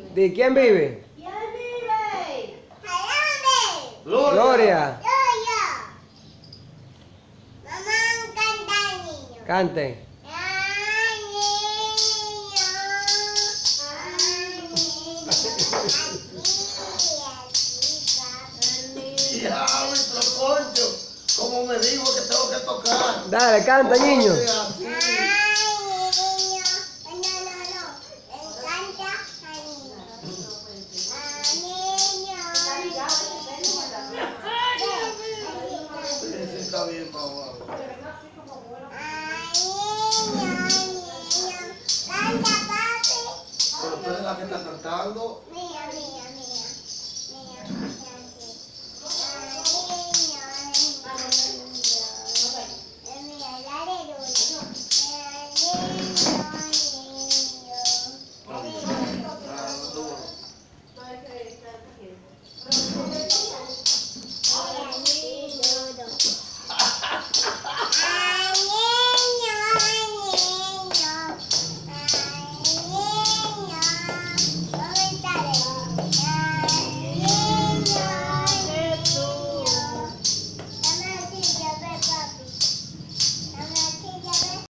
¿De quién vive? ¿Quién vive? Gloria. Gloria. Mamá, canta al niño. Cante. Ay, niño. Ay, niño. Así, Diablo, concho. Como me dijo que tengo que tocar. Dale, canta, niño. Oye, así. así. Ay, niño. No. Le canta al niño. Sí, está bien, mamá. Ay, niño. Canta, papi. Pero tú eres la que está cantando. Mira.